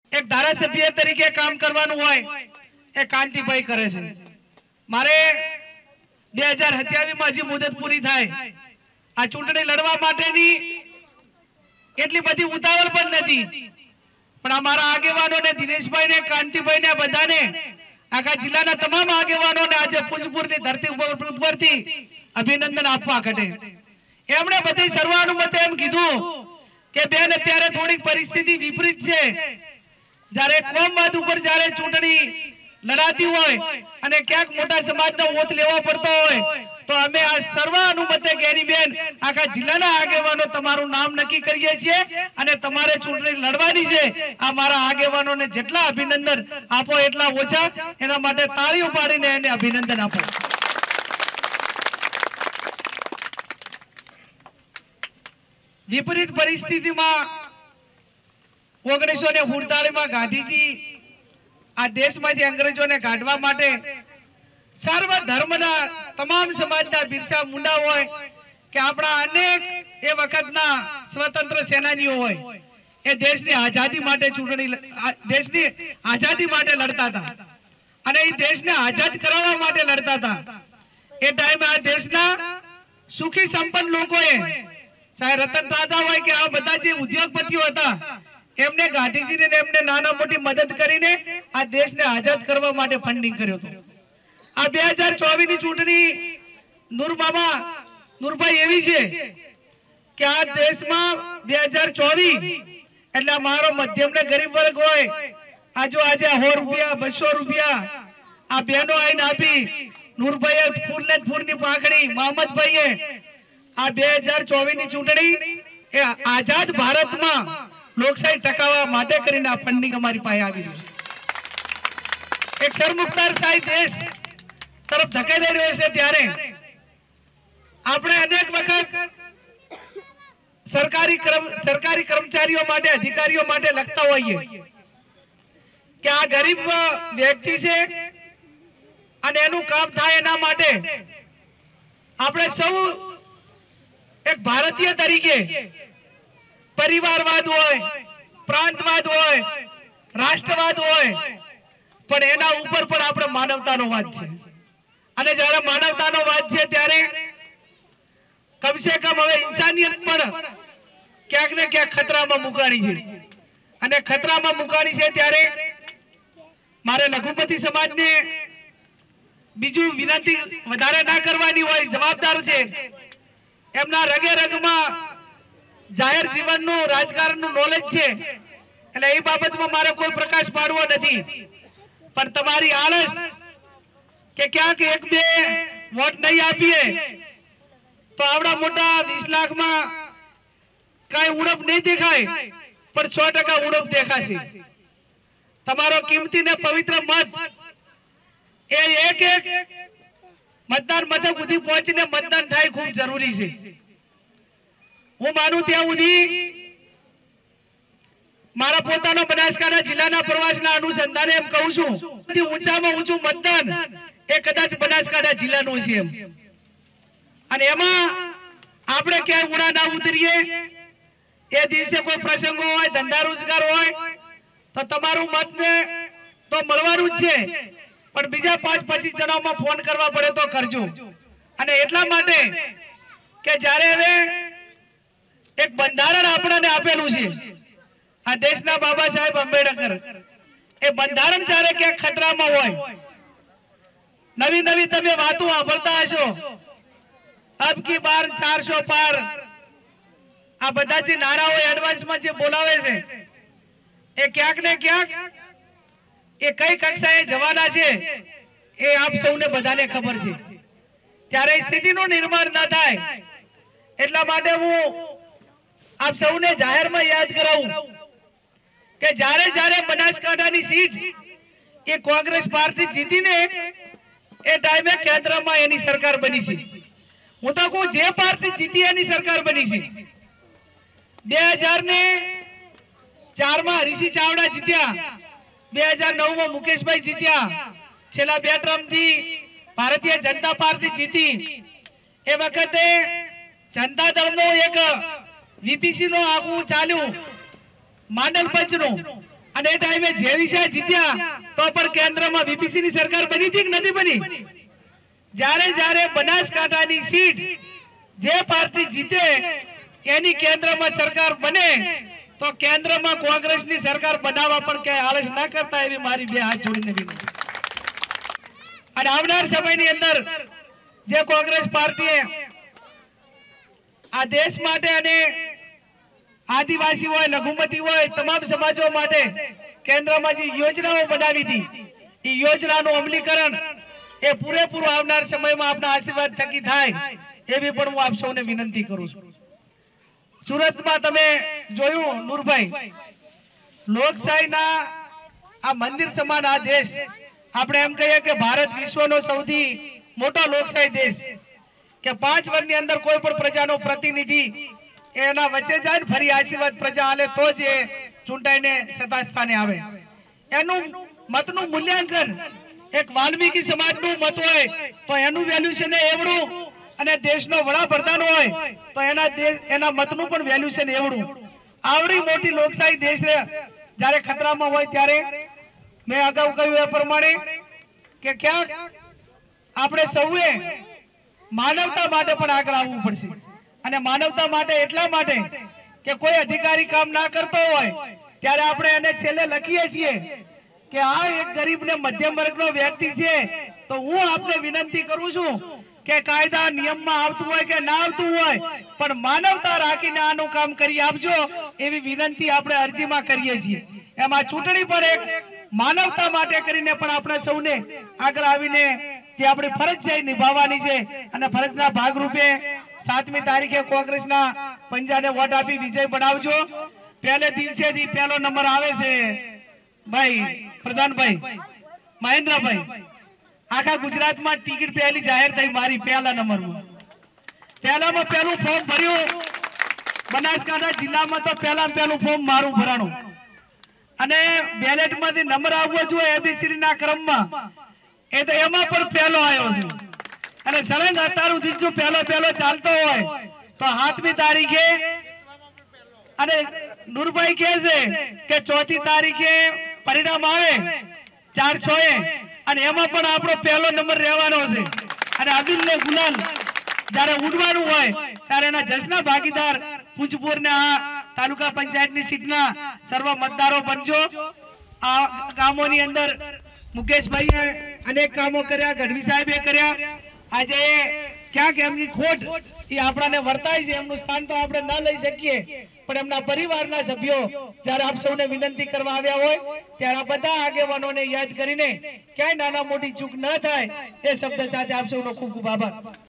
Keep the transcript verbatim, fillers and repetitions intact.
एक धारासभ्य तरीके काम करवानुं होय ए कांतिभाई करे छे। मारे બે હજાર સત્યાવીસ માં हजी मुदत पूरी थाय आ चूंटणी लड़वा माटेनी એટલી બધી ઉતાવળ પણ નથી પણ અમારા આગેવાનોને દિનેશભાઈ ને કાંતિભાઈ ને બધાને આખા જિલ્લાના તમામ આગેવાનોને આજે પુંજપુરની ધરતી ઉપરથી અભિનંદન આપવા ઘટે એમણે બધી સર્વાનુમતે એમ કીધું કે બેન અત્યારે થોડીક પરિસ્થિતિ વિપરીત છે જ્યારે કોમવાદ ઉપર જ્યારે ચૂંટણી લડાતી હોય અને ક્યાંક મોટા સમાજનો વોટ લેવો પડતો હોય तो અમે આ સર્વાનુમતે ગેરીબેન આખા જિલ્લાના આગેવાનો તમારું નામ નક્કી કરીએ છીએ અને તમારે ચૂંટણી લડવાની છે આ મારા આગેવાનોને જેટલા અભિનંદન આપો એટલા ઓછા એના માટે તાળીઓ પાડીને એને અભિનંદન આપો। વિપરીત પરિસ્થિતિમાં ઓગણીસો ને સુડતાલીસ માં ગાંધીજી આ દેશમાંથી અંગ્રેજોને કાઢવા માટે सर्व धर्मना तमाम समाजना बिरसा मुंडा होय के आपणा अनेक ए वखतना स्वतंत्र सेनानीओ होय ए देशनी आजादी माटे चूंटणी देशनी आजादी माटे लड़ता था अने ए देशने आजाद करावा माटे लड़ता था। ए टाइमे आ देशना सुखी संपन्न लोकोए चाहे रतन टाटा होय के आ बधा जे उद्योगपतिओ हता एमने गांधीजीने ने एमने नाना मोटी मदद करीने आ देशने आजाद करवा माटे फंडिंग कर्यो तो। आ બે હજાર ચોવીસ ની ચૂંટણી નૂરબાબા નૂરભાઈ એવી છે કે આ દેશમાં બે હજાર ચોવીસ એટલે મારો મધ્યમ ને ગરીબ વર્ગ હોય આ જો આજે સો રૂપિયા બસો રૂપિયા આ બહેનો આઈને આપી નૂરભાઈએ ફૂલ ને ફૂલની પાકડી મોહમ્મદભાઈએ આ બે હજાર ચોવીસ ની ચૂંટણી એ આઝાદ ભારતમાં લોકશાહી ટકાવવા માટે કરીને આ ફંડિંગ અમારી પાસે આવી રહ્યું છે। એક સરમુખતારશાહી દેશ तरफ धकेली रह्यो छे त्यारे आपणे अनेक वखत सरकारी कर्म सरकारी कर्मचारीओ माटे अधिकारीओ माटे लगता होईए कि आ गरीब व्यक्ति छे अने एनुं काम थाय एना माटे आपणे सौ एक भारतीय तरीके परिवारवाद होय प्रांतवाद होय राष्ट्रवाद होय पण एना उपर पण आपणे मानवतानो वाद छे અને જ્યારે માનવતાનો વાત છે ત્યારે કમ સે કમ હવે ઇન્સાનિયત પણ ક્યાંક ને ક્યાંક ખતરામાં મુકાણી છે અને ખતરામાં મુકાણી છે ત્યારે મારે લઘુમતી સમાજને બીજું વિનંતી વધારે ના કરવાની હોય જવાબદાર છે એમના રગે રગમાં જાહેર જીવનનું રાજકારણનું નોલેજ છે એટલે એ બાબતમાં મારે કોઈ પ્રકાશ પાડવો નથી પણ તમારી આળસ के क्या के एक बे वोट नहीं आपीए तो आवड़ा मोटा बीस लाख में कई उड़प नहीं देखाय पर सौ टका उड़प देखाशे। तमारो कीमती ने पवित्र मत ए एक एक मतदान मथक सुधी पहुंचीने मतदान थाय खूब जरूरी छे। हूँ मानु त्यां सुधी मारा पोतानो बनासकांठा जिल्लाना प्रवासना अनुसंधाने एम कहूं छुं कि ऊंचामां ऊंचुं मतदान ए कदाच बनासकांठा जिल्लानुं छे एम अने एमां आपणे क्यां उड़ा ना उतरीए ए दिवसे कोई प्रसंगो होय धंधा रोजगार होय तो तमारुं मत ने तो मळवानुं ज छे पण बीजा पांच पच्चीस जणामां फोन करवा पड़े तो करजो। अने एटला माटे के ज्यारे हवे एक बंधारण आपणाने आपेलुं छे आ देशना बाबा साहेब आंबेडकर ए बंधारण ज्यारे क्यां खतरामां होय नवी नवी तमे वातो वापरता हशो अब की बार चार सौ पार आ बधा जे नाराओ एडवांस में जे बोलावे छे ए क्याक ने क्याक ए कई कक्षाए जवाना छे ए आप सौने बधाने खबर छे त्यारे स्थितिनुं निर्माण न थाय એટલા માટે હું આપ સૌને જાહેરમાં યાદ કરાવું કે જ્યારે જ્યારે બનાસકાંઠાની સીટ એ કોંગ્રેસ પાર્ટી જીતીને ए टाइमे केंद्रमा एनी सरकार बनी छे। हूँ तो कहूं जे पार्टी जीती एनी सरकार बनी छे। दो हज़ार ने चार में हरीसी चावड़ा जीत्या, दो हज़ार नौ में मुकेश भाई जीत्या, छेल्ला बे टर्म थी भारतीय जनता पार्टी जीती। ए वखते जनता दल नो एक वीपीसी नो आगू चाल्યું માંડલ પંચનું અને એ ટાઈમે જેવી સાહેબ જીત્યા તો પણ કેન્દ્રમાં વીપીસી ની સરકાર બની હતી કે નથી બની? જ્યારે જ્યારે બનાસકાંઠાની સીટ જે પાર્ટી જીતે એની કેન્દ્રમાં સરકાર બને તો કેન્દ્રમાં કોંગ્રેસની સરકાર બનાવવા પણ ક્યાંય આળસ ના કરતા એવી મારી બે હાથ જોડીને વિનંતી. અને આવનાર સમયની અંદર જે કોંગ્રેસ પાર્ટીએ આ દેશ માટે અને આદિવાસી હોય લઘુમતી હોય તમામ સમાજો માટે કેન્દ્રમાં જે યોજનાઓ બનાવી હતી એ યોજનાનું અમલીકરણ એ પૂરેપૂરું આવનાર સમયમાં આપના આશીર્વાદ થકી થાય એવી પણ હું આપ સૌને વિનંતી કરું છું. સુરતમાં તમે જોયું નૂરભાઈ, લોકશાહીના આ મંદિર સમાન આ દેશ, આપણે એમ કહીએ કે ભારત વિશ્વનો સૌથી મોટો લોકશાહી દેશ, કે પાંચ વર્ષની અંદર કોઈ પણ પ્રજાનો પ્રતિનિધિ એના વચ્ચે જાય ફરી આશીર્વાદ પ્રજા આલે તો જ એ ચૂંટાઈને સત્તા સ્થાને આવે. એનું મતનું મૂલ્યાંકન એક વાલ્મીકી સમાજનું મત હોય તો એનું વેલ્યુશન એવડું, અને દેશનો વડાપ્રધાન હોય તો એના એના મતનું પણ વેલ્યુશન એવડું. આવડી મોટી લોકશાહી દેશને જ્યારે ખતરામાં હોય ત્યારે મેં અગાઉ કહ્યું એ પ્રમાણે કે ક્યાંક આપણે સૌએ માનવતા માટે પણ આગળ આવવું પડશે. અને માનવતા માટે એટલા માટે કે કોઈ અધિકારી કામ ના કરતો હોય ત્યારે આપણે એને છેલ્લે લખીએ છીએ કે આ એક ગરીબ ને મધ્યમ વર્ગનો વ્યક્તિ છે, તો હું આપને વિનંતી કરું છું કે કાયદા નિયમમાં આવતું હોય કે ના આવતું હોય પણ માનવતા રાખીને આનું કામ કરી આપજો એવી વિનંતી આપણે અરજીમાં કરીએ છીએ. એમાં ચૂંટણી પણ એક માનવતા માટે કરીને પણ આપણે સૌને આગળ આવીને જે આપણી ફરજ છે નિભાવવાની છે. અને ફરજના ભાગરૂપે સાતમી તારીખે કોંગ્રેસના પંજાને વોટ આપી વિજય બનાવજો. પહેલે દિવસેથી પહેલો નંબર આવે છે ભાઈ પ્રધાનભાઈ મહેન્દ્રભાઈ. આખા ગુજરાતમાં ટિકિટ પહેલી જાહેર થઈ મારી પહેલા નંબરમાં. પહેલામાં પહેલું ફોર્મ ભર્યું બનાસકાંઠા જિલ્લામાં તો પહેલા પહેલું ફોર્મ મારું ભરાણું. અને બેલેટમાંથી નંબર આવવો જોઈએ એબીસીડી ના ક્રમમાં, એ તો એમાં પણ પહેલો આવ્યો છે. અને સળંગ અત્યાર સુધી પહેલો પહેલો ચાલતો હોય તો સાતમી તારીખે અને નૂરભાઈ કહે છે કે ચોથી તારીખે પરિણામ આવે ચાર છ એ, અને એમાં પણ આપણો પહેલો નંબર રહેવાનો છે. અને અબિલ ને ગુલાલ જયારે ઉડવાનું હોય ત્યારે એના જશના ભાગીદાર પૂજપુરના તાલુકા પંચાયતની સીટના સર્વ મતદારો બનજો. આ ગામોની અંદર મુકેશભાઈએ અનેક કામો કર્યા, ગઢવી સાહેબે કર્યા. આજે ક્યાંક એમની ખોટ એ આપણાને વર્તાય છે, એમનું સ્થાન તો આપણે ના લઈ શકીએ પણ એમના પરિવારના સભ્યો જ્યારે આપ સૌને વિનંતી કરવા આવ્યા હોય ત્યારે આ બધા આગેવાનોને યાદ કરીને ક્યાંય નાના મોટી ચૂક ન થાય એ શબ્દ સાથે આપ સૌનો ખૂબ ખૂબ આભાર.